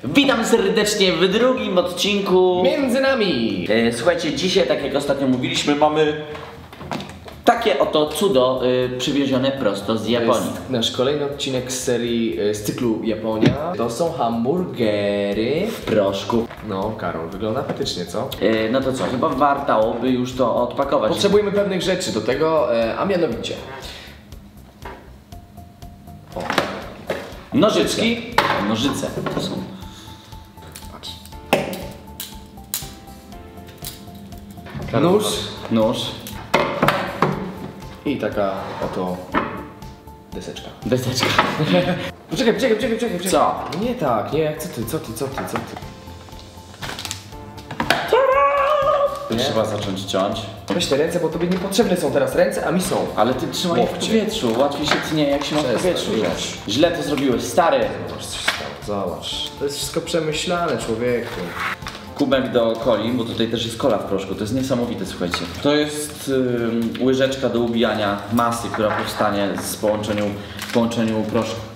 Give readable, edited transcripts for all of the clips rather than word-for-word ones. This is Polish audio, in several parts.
Witam serdecznie w drugim odcinku Między nami. Słuchajcie, dzisiaj, tak jak ostatnio mówiliśmy, mamy takie oto cudo przywiezione prosto z Japonii. To jest nasz kolejny odcinek z serii, z cyklu Japonia. To są hamburgery W proszku. No, Karol, wygląda apetycznie, co? No to co, chyba wartałoby już to odpakować. Potrzebujemy pewnych rzeczy do tego, a mianowicie Nożyczki. Nożyce to są. patrz. Nóż. Nóż. I taka oto deseczka. Deseczka. Poczekaj. Co? No nie tak, nie, co ty? To Nie? trzeba zacząć ciąć. Weź te ręce, bo tobie niepotrzebne są teraz ręce, a mi są. Ale ty trzymaj je w Łokcie. powietrzu. Łatwiej się tnie jak się ma w Przestań, powietrzu. już. Źle to zrobiłeś, stary. Zobacz, coś stało, zobacz. To jest wszystko przemyślane, człowieku. Kubek do coli, bo tutaj też jest kola w proszku, to jest niesamowite, słuchajcie. To jest łyżeczka do ubijania masy, która powstanie w połączeniu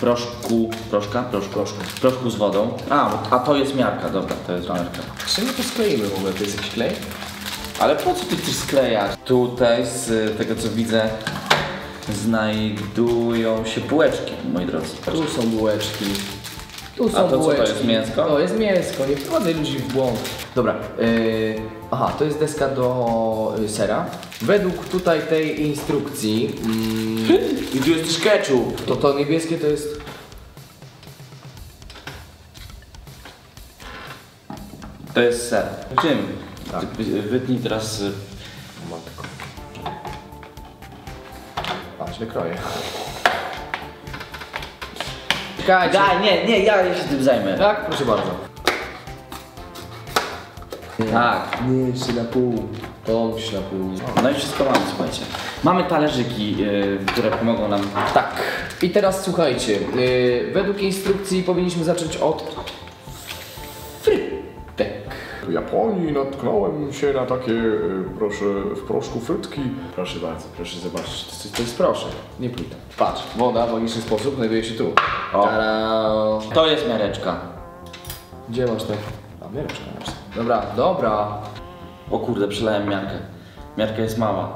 proszku z wodą. A to jest miarka, dobra, to jest miarka. Czemu to skleimy w ogóle? To jest jakiś klej? Ale po co ty chcesz sklejać? Tutaj z tego co widzę znajdują się bułeczki, moi drodzy. Tu są bułeczki. Tu są A to co, bułeczki. to jest mięsko? To jest mięsko, nie wprowadzaj ludzi w błąd. Dobra, aha, to jest deska do sera. Według tutaj tej instrukcji I tu jest też ketchup. to niebieskie to jest... To jest ser. Czym? Tak. Wytnij teraz... Matko. A, źle kroję. Czekajcie. Daj, nie, ja się tym zajmę. Tak, proszę bardzo. Tak. Nie, jeszcze na pół. To musisz na pół. No i wszystko mamy, słuchajcie. Mamy talerzyki, które pomogą nam. Tak. I teraz słuchajcie, według instrukcji powinniśmy zacząć od frytek. W Japonii natknąłem się na takie, proszę, w proszku frytki. Proszę bardzo, proszę zobaczyć, to jest proszek, nie pluj tam. Patrz, woda w logiczny sposób znajduje się tu. O. Tada! To jest miareczka. Gdzie masz to? A, miareczka masz. Dobra. O kurde, przelałem miarkę. Miarka jest mała.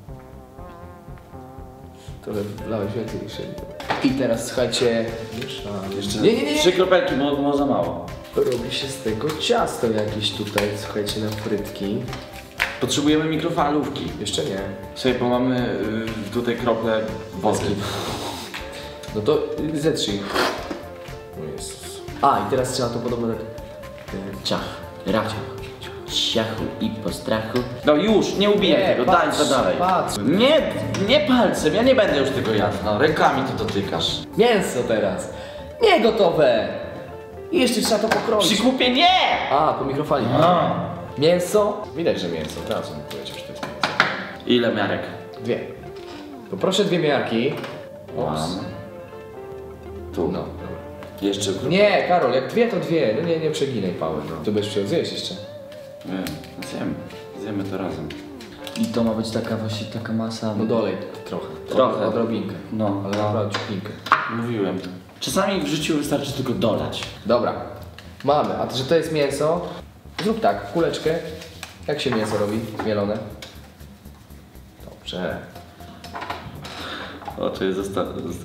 To wlałeś więcej niż jedno. I teraz słuchajcie, Jeszcze Nie. 3 kropelki, bo było za mało. robi się z tego ciasto jakieś tutaj, słuchajcie, na frytki. Potrzebujemy mikrofalówki. Jeszcze nie. Słuchaj, bo mamy tutaj krople wody. No to zetrzyj. O Jezus. A, i teraz trzeba to podobno tak... Ciach, raciach, ciachu i postrachu. No już, nie ubijaj tego, patrz, daj to dalej. patrz. Nie palcem, ja nie będę już tego jadł. No, rękami to dotykasz. Mięso teraz. Nie gotowe. I jeszcze trzeba to pokroić. Przykupie nie! A, po mikrofali. No. Mięso. Widać, że mięso. Teraz mi powiedział, że to jest mięso. Ile miarek? 2. Poproszę 2 miarki. Mam. Tu. No. Jeszcze Nie, Karol, jak 2 to 2. No nie przeginaj pały. No. To będziesz chciał zjeść jeszcze. Nie, zjemy to razem. I to ma być taka właśnie taka masa. No dolej trochę. Trochę. Odrobinkę. No, Ale naprawdę ciupinkę. mówiłem. Czasami w życiu wystarczy tylko dolać. Dobra. Mamy. A że to jest mięso, zrób tak, kuleczkę. Jak się mięso robi? Mielone. Dobrze. O, to jest zostaw.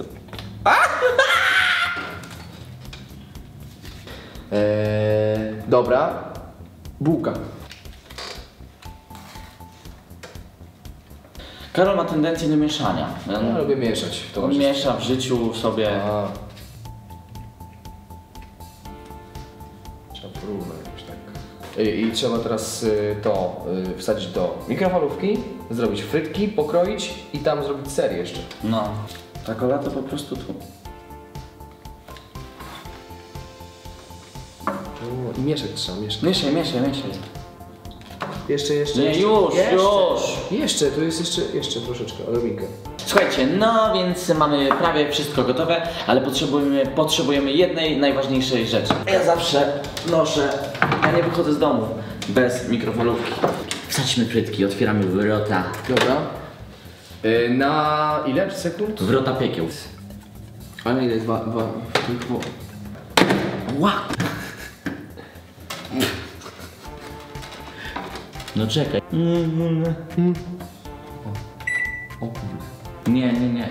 Dobra. Bułka. Karol ma tendencję do mieszania. Ja lubię mieszać. w On towarzystwie. miesza w życiu sobie. A. Trzeba porówno jakoś tak. I trzeba teraz to wsadzić do mikrofalówki, zrobić frytki, pokroić i tam zrobić ser jeszcze. No. Ta kola to po prostu tu. I mieszać trzeba, mieszać. Mieszaj. Jeszcze. Nie, jeszcze. już. Jeszcze, tu jest jeszcze troszeczkę, odrobinkę. Słuchajcie, no więc mamy prawie wszystko gotowe, ale potrzebujemy jednej najważniejszej rzeczy. Ja zawsze ja nie wychodzę z domu bez mikrofalówki. Wsadźmy frytki, otwieramy wrota. Dobra. Na ile sekund? Wrota piekieł. A na ile jest Ła! No czekaj. O kurde. Nie.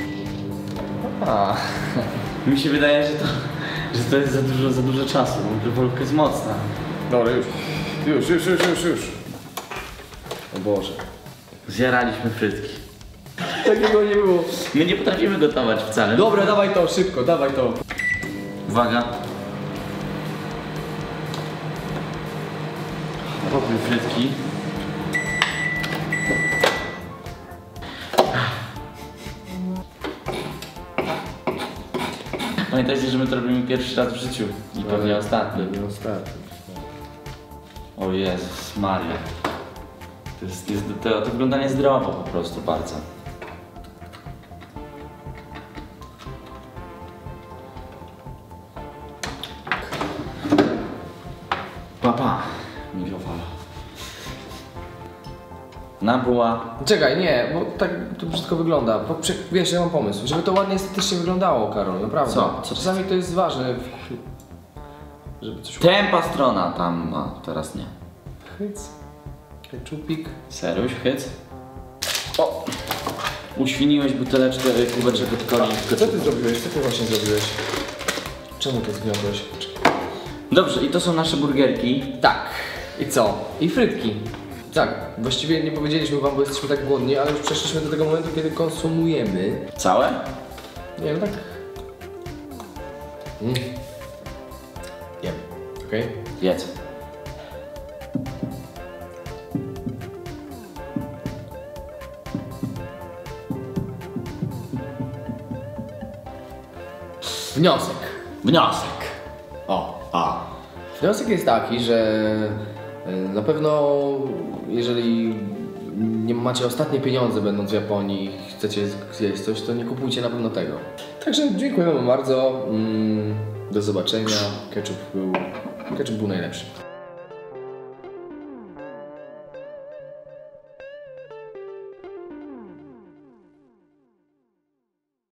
A, Mi się wydaje, że to jest za dużo czasu, bo mikrofalówka jest mocna. Dobra, już. o Boże. Zjaraliśmy frytki. Takiego nie było. My nie potrafimy gotować wcale. Dobra, dawaj to, szybko, dawaj to. Uwaga. Robię frytki. Pamiętajcie, że my to robimy pierwszy raz w życiu i pewnie ostatni. Nie ostatni. O Jezus Maria. To wygląda niezdrowo po prostu bardzo. Papa. Mikrofala. Nabyła. Czekaj, nie, bo tak to brzydko wygląda. Wiesz, ja mam pomysł, żeby to ładnie estetycznie wyglądało, Karol, naprawdę. Co? Czasami to jest ważne, żeby coś... Tempa strona tam ma, teraz nie. Hyc. Keczupik. Seruś, hyc. O! Uświniłeś buteleczkę, kubeczek od coli. Co ty zrobiłeś? Co ty właśnie zrobiłeś? Czemu to zgniotłeś? Dobrze, i to są nasze burgerki. Tak. I co? I frytki. Tak, właściwie nie powiedzieliśmy wam, bo jesteśmy tak głodni, ale już przeszliśmy do tego momentu, kiedy konsumujemy. Całe? Nie wiem, tak... Jem. Okej? Jedz. Wniosek. Wniosek. Wniosek jest taki, że na pewno jeżeli nie macie ostatnie pieniądze będąc w Japonii i chcecie zjeść coś, to nie kupujcie na pewno tego. Także dziękujemy wam bardzo. Do zobaczenia. Ketchup był najlepszy.